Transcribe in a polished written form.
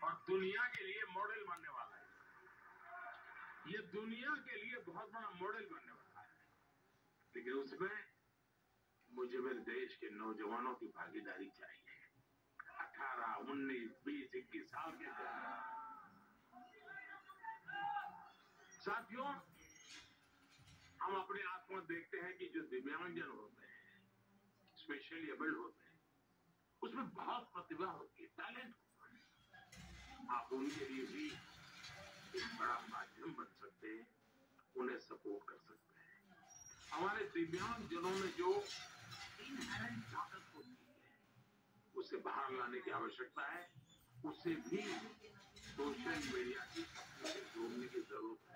और दुनिया के लिए मॉडल बनने वाला है। ये दुनिया के लिए बहुत बड़ा मॉडल बनने वाला है, लेकिन उसमें मुझे मेरे देश के नौजवानों की भागीदारी चाहिए। 18, 19, 20, 21 साल के साथियों, हम अपने आसपास देखते हैं कि जो दिव्यांगजन होते हैं, स्पेशली एबल्ड होते हैं, उसमें बहुत प्रतिभा होती है, टैलेंट होता है। आप उनके लिए भी एक बड़ा माध्यम बन सकते हैं, उन्हें सपोर्ट कर सकते हैं। हमारे दिव्यांगजनों में जो इनहेरेंट ताकत होती है, उसे बाहर लाने की आवश्यकता है। उसे भी सोशल मीडिया की शक्ति से जोड़ने की जरूरत है।